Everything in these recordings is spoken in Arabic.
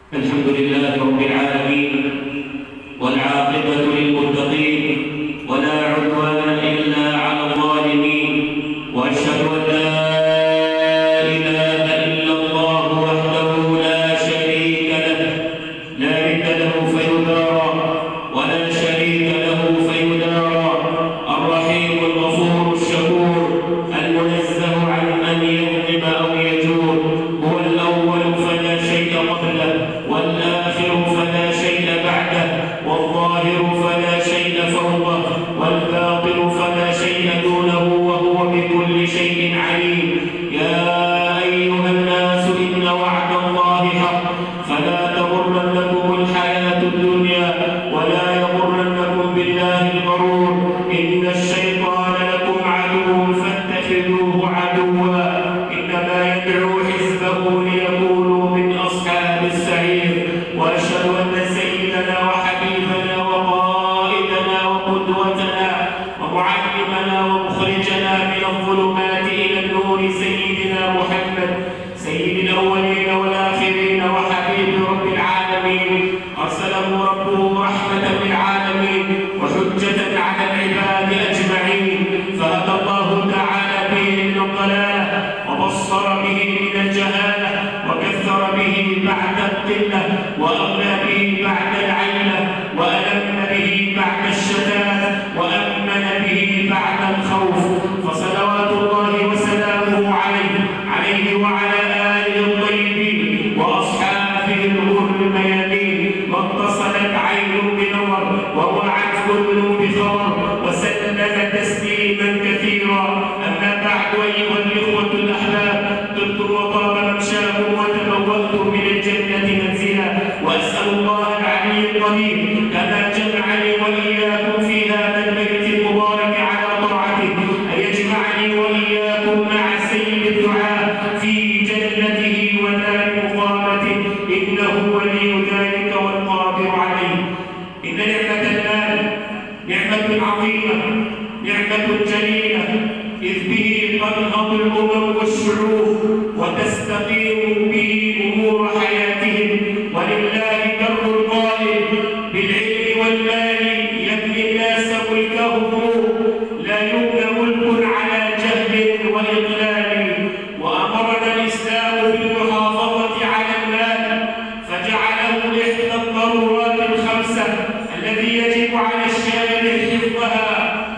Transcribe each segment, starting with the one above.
الحمد لله رب العالمين، والعاقبة للمتقين، ولا عدوان إلا على الظالمين، وأشهد أن لا إله إلا الله وحده لا شريك له، لا ند له فيدارى ولا شريك له فيدارى، الرحيم الغفور الشكور المنزه عن أن يظلم أو يجور، هو الأول فلا شيء قبله، والآخر فلا شيء بعده، والظاهر فلا شيء فوقه، والباطن فلا شيء دونه، وهو بكل شيء عليم. يا أيها الناس إن وعد الله حق، فلا تغرنكم الحياة الدنيا، ولا يغرنكم بالله الغرور، إن الشيطان لكم عدو فاتخذوه عدوا، إنما يدعو حزبه ليكونوا من أصحاب السعير. وأشهد أن سيدنا وحبيبنا وقائدنا وقدوتنا ومعلمنا ومخرجنا من الظلمات إلى النور سيدنا محمد، سيد الأولين والآخرين وحبيب رب العالمين، أرسله ربه رحمة للعالمين وحجة على العباد أجمعين، فهدى الله تعالى به من الضلالة، وبصر به من الجهالة، وكثر به بعد القلة، وأغنى به بعد العيلة، وألم به بعد الشتات، وأمن به بعد الخوف، فصلوات الله وسلامه عليه وعلى آله الطيبين وأصحابه الغر الميامين، واتصلت عين بنور ووعت كل بخبر، وسلم تسليما كثيرا. أما بعد أيها الإخوة الأحباب، طبتم وطاب ممشاكم وتبوأتم من الجنة منزلا، وأسأل الله العلي القدير كما جمعني وإياكم في هذا البيت المبارك على طاعته أن يجمعني وإياكم مع سيد الدعاء في جنته ودار مقامته، إنه ولي ذلك والقادر عليه. إن نعمة المال نعمة عظيمة، نعمة جليلة، إذ به تنهض الأمم والشعوب وتستقيم به أمور حياتهم، ولله در القائل بالعلم والمال يبني الناس ملكهم، لا يبنى ملك على جهل وإضلال. وأمرنا الإسلام بالمحافظة على المال، فجعله إحدى الضرورات الخمسة الذي يجب على الشارع حفظها،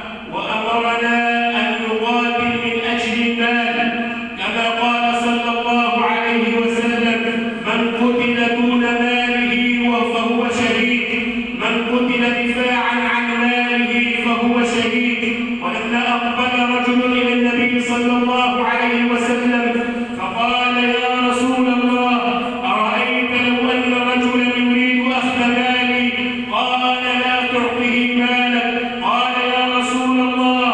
وأمرنا أن نقاتل من أجل المال، كما قال صلى الله عليه وسلم: من قتل دون ماله فهو شهيد، من قتل دفاعا عن ماله فهو شهيد. ولما أقبل رجل إلى النبي صلى الله عليه وسلم فقال: يا رسول الله، أرأيت لو أن رجلا يريد أخذ مالي؟ قال: لا تعطه مالك. قال: يا رسول الله،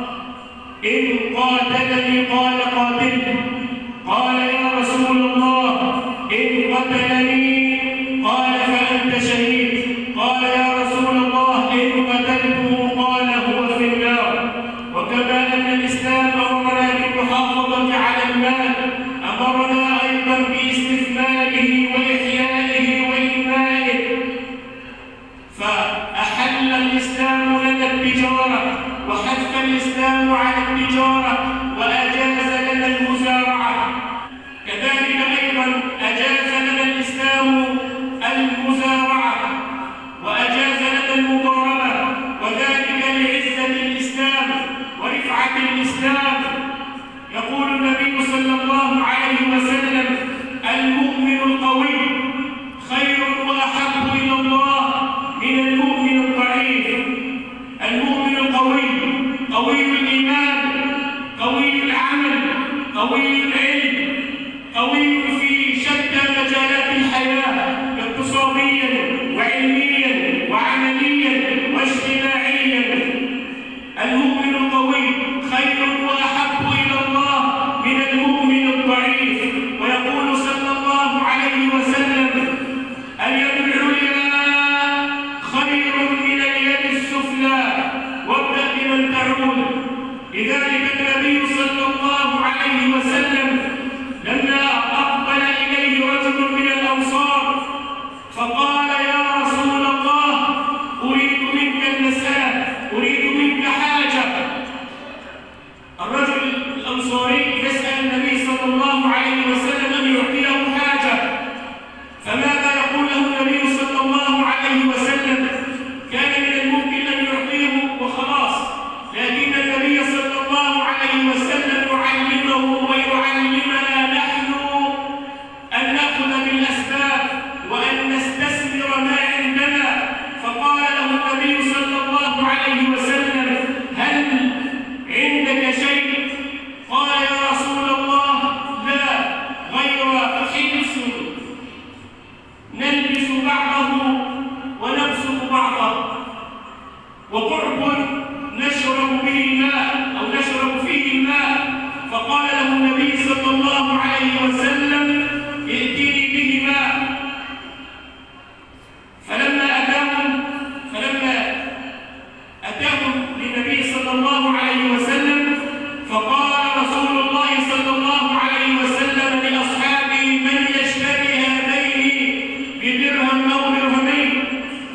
إن قاتلني؟ قال: قاتله. قال: يا رسول الله، إن قتلني؟ قال: فأنت شهيد. قال: يا رسول الله، إن قتلته؟ قال: هو في النار. وكما أن الإسلام أمرنا بالمحافظة على المال، أمرنا أيضا باستثماره وإحيائه وإنمائه، فأحل الإسلام لنا التجارة، وحث الإسلام على التجارة، وأجاز لنا المزارعة. كذلك أيضا أجاز لنا الإسلام المزارعة، وأجاز لنا المضاربة، وذلك لعزة الإسلام ورفعة الإسلام. يقول النبي صلى الله عليه وسلم: المؤمن القوي خير وأحب إلى الله من المؤمن الضعيف. المؤمن القوي قوي الإيمان، قوي العمل، قوي العلم، قوي في شتى مجالات الحياة، اقتصاديا وعلميا وعمليا واجتماعيا. المؤمن القوي خير وأحب إلى الله من المؤمن الضعيف. ويقول صلى الله عليه وسلم: اليد العليا خير من اليد السفلى، وابدأ بمن تعود. لذلك النبي صلى الله عليه وسلم لما أقبل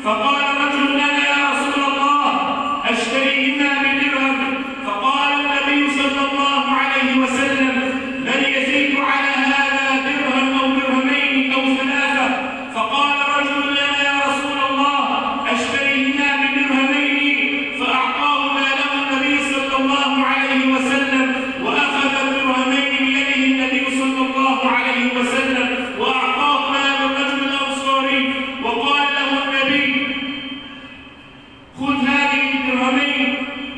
فقال رجل: أنا يا رسول الله أشتريهما بدرهم. فقال النبي صلى الله عليه وسلم: من يزيد على هذا درهم أو درهمين أو ثلاثة؟ فقال رجل: أنا يا رسول الله أشتريهما بدرهمين. فأعطاه ماله النبي صلى الله عليه وسلم، وأخذ الدرهمين بيده النبي صلى الله عليه وسلم وأعطاه مال الرجل الأنصاري، وقال له النبي: خذ هذه الدرهمين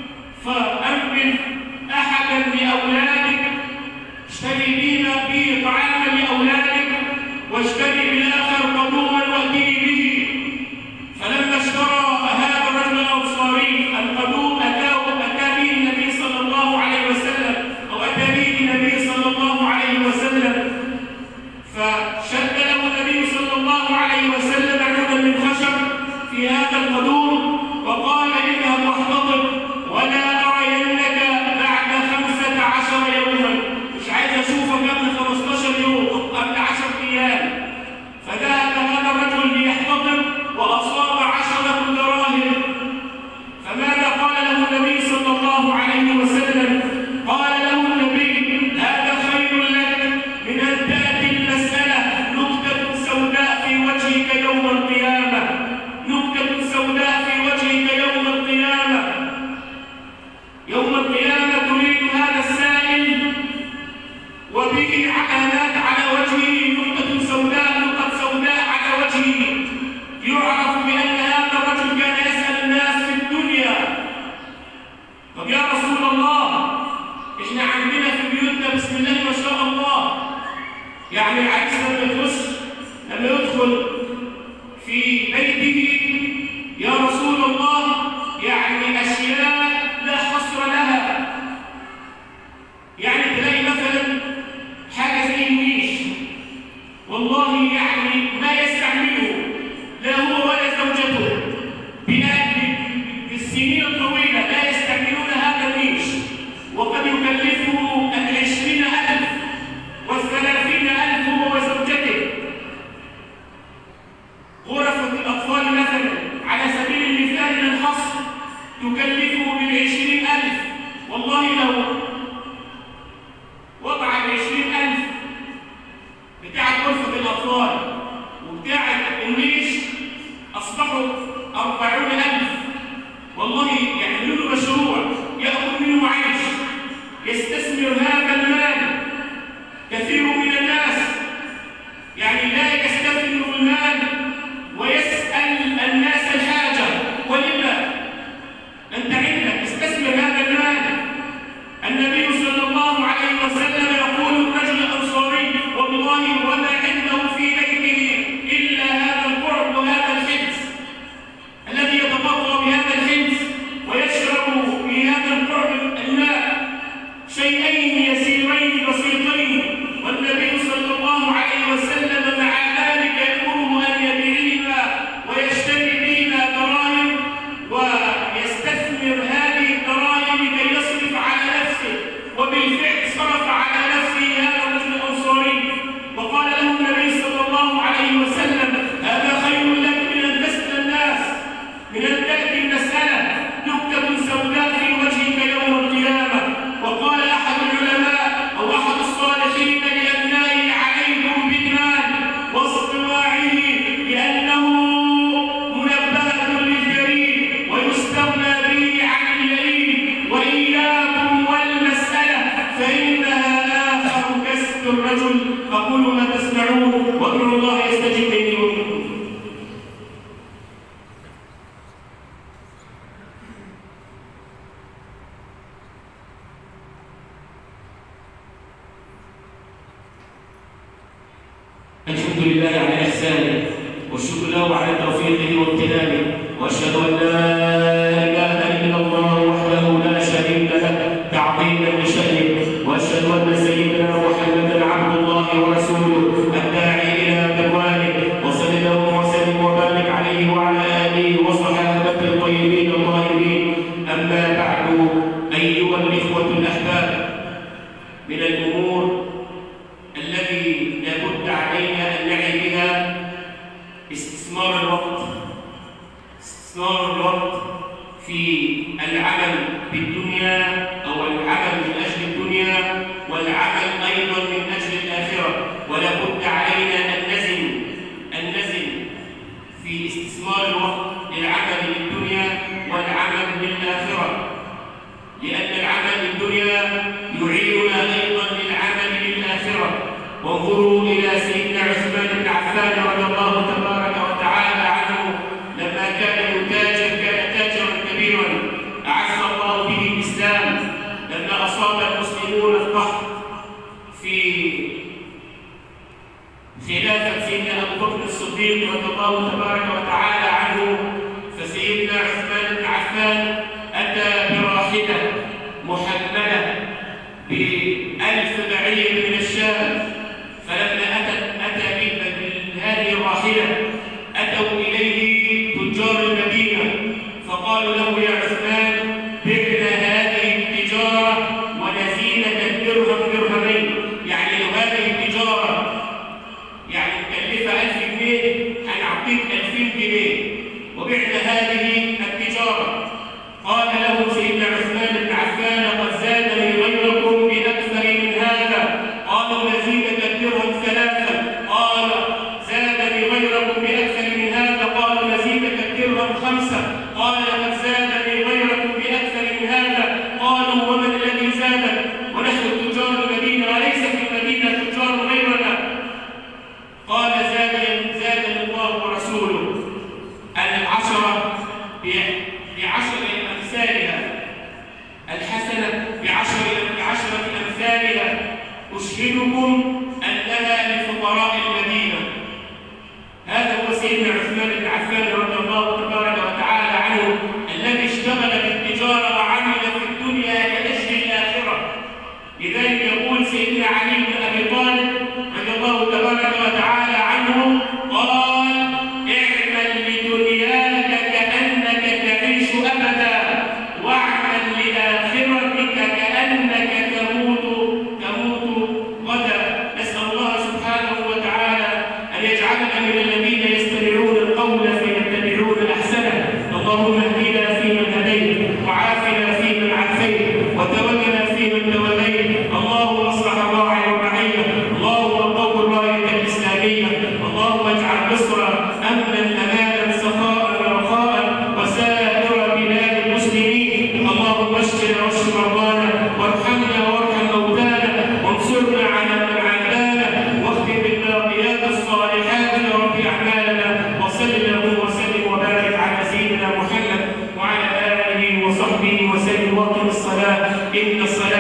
فأنبذ أحدا لأولادك، اشتري به طعاما لأولادك، واشتري بالآخر قدوما وأتي به. فلما اشترى هذا الرجل الأنصاري القدوم أتى به النبي صلى الله عليه وسلم، أو أتى به النبي صلى الله عليه وسلم، فشد له النبي صلى الله عليه وسلم عودا من خشب في هذا القدوم، وقال: اذهب واحتضر ولا أرينك بعد 15 يوما، مش عايز أشوفك قبل 15 يوم، قبل 10 أيام. فذهب هذا الرجل ليحتضر وأصاب 10 دراهم. فماذا قال له النبي صلى الله عليه وسلم؟ قال له النبي: هذا خير لك من أن تأتي المسألة نكتة سوداء في وجهك يوم القيامة، نكتة سوداء في وجهك يوم القيامة. يوم القيامة تريد هذا السائل وبه علامات على وجهه، نكتة سوداء، نقط سوداء على وجهه، يعرف بأن هذا الرجل كان يسأل الناس في الدنيا. طب يا رسول الله، احنا عندنا في بيوتنا بسم الله ما شاء الله، يعني العريس لما يدخل في بيته يا رسول الله يعني أشياء لا حصر لها. يعني تلاقي مثلا حاجة زي النيش، والله يعني ما يستعمله لا هو ولا زوجته بالسنين الطويلة، لا يستعملون هذا النيش، وقد يكلفه 20,000 و30,000 هو وزوجته. غرفة الأطفال مثلا على سبيل المثال للحصر تكلفه ب20,000. والله لو وضع 20,000 بتاعة غرفة الأطفال وبتاعة النيش أصبحوا 40,000. والله يعملوا له مشروع يأخذ منه عيش، يستثمر هذا المال. كثير من الناس يعني لا يستثمر المال ويسأل الناس الحاجة، ولما أنت عندك استثمر هذا المال. النبي صلى الله عليه وسلم يقول الرجل الأنصاري: والله وما عنده في بيته إلا هذا القرب وهذا الحنس، الذي يتبطر بهذا الحنس ويشرب بهذا القرب الماء، شيئين يسيرين بسيطين. والنبي صلى الله عليه وسلم مع ذلك يأمره أن يبيعهما ويشتري بهما دراهم ويستثمر هذه الدراهم كي يصرف على نفسه، وبالفعل صرف على نفسه هذا الرجل الأنصاري. وقال له النبي صلى الله عليه وسلم: هذا خير لك من أن تسأل الناس، من أن تأتي المسألة نكتة سوداء في وجهك يوم القيامة. وقال أحد العلماء أو أحد الصالحين لأبنائه: عليكم بالمال واصطناعه، لأنه منبهة للجريء ويستغنى به عن اليمين، وإياكم والمسألة فإنها آخر كسب الرجل. أقول ما تسمعون وأدعو الله يستجيب لي ومنكم. الحمد لله على إحسانه، والشكر له على توفيقه وامتنانه، وأشهد أن لا إله إلا الله وحده لا شريك له تعظيما لشأنه، وأشهد أن سيدنا محمدا عبد الله ورسوله الداعي إلى تقواه، وصلى الله وسلم وبارك عليه وعلى آله وصحابته الطيبين الطاهرين. أما بعد، أيها الإخوة الأحباب، من الأمور الذي لابد علينا أن نعي بها استثمار الوقت. العمل بالدنيا أو العمل من أجل الدنيا والعمل أيضا من أجل الآخرة، ولا بد علينا أن نزن في استثمار الوقت للعمل للدنيا والعمل للآخرة، لأن العمل للدنيا يعيننا أيضا للعمل للآخرة. وانظروا إلى سيدنا عثمان بن عفان رضي الله تبارك وتعالى عنه لما كان يتاجر، كان تاجرا كبيرا أعز الله به الإسلام. لما أصاب المسلمون القحط في خلافة سيدنا أبو بكر الصديق رضي الله تبارك وتعالى عنه، فسيدنا عثمان بن عفان أتى براحلة محملة ب1000 بعير من الشام. فلما أتى بهذه الراحلة أتوا إليه تجار المدينة فقالوا له: يا عثمان، بعنا هذه التجارة ونزيلك الدرهم درهمين. يعني لو هذه التجارة يعني مكلفة 1000 جنيه هنعطيك 2000 جنيه، وبعنا هذه التجارة. قال له سيدنا عثمان بن عفان: قد زادني غيركم بأكثر من هذا. قالوا: نزيدك الدرهم 3. قال: زادني غيركم بأكثر من هذا. قالوا: نزيدك الدرهم 5. قال: لقد زادني غيركم بأكثر من هذا. قالوا: ومن الذي زادك؟ ونحن تجار المدينة وليس في المدينة تجار غيرنا. قال: زادني الله ورسوله. العشرة بعشر أمثالها، الحسنة بعشرة أمثالها. أشهدكم أنها لفقراء المدينة. هذا هو سيدنا عثمان بن عفان رضي الله تبارك وتعالى عنه الذي اشتغل بالتجارة وعمل في الدنيا لأجل الآخرة. لذلك يقول سيدنا علي بن أبي طالب رضي الله تبارك وتعالى عنه: قال: اعمل لدنياك كأنك تعيش أبدا، واعمل لآخرتك كأنك تموت غدا. نسأل الله سبحانه وتعالى أن يجعلنا من الذين يستمعون القول فيتبعون أحسنه. اللهم اهدنا فيمن هديت، وعافنا فيمن عافيت، وتولنا فيمن توليت. اللهم اصلح الراعي والرعية، اللهم قوم الراية الإسلامية، اللهم اجعل مصر أمنا أمانا سخاء رخاء وسائر بلاد المسلمين. اللهم اشف مرضانا وارحمنا وارحم موتانا وانصرنا على من عادانا، واختم بالباقيات الصالحات يا رب أعمالنا. وصل اللهم وسلم وبارك على سيدنا محمد وعلى آله وصحبه وسلم. واقم الصلاة، إن الصلاة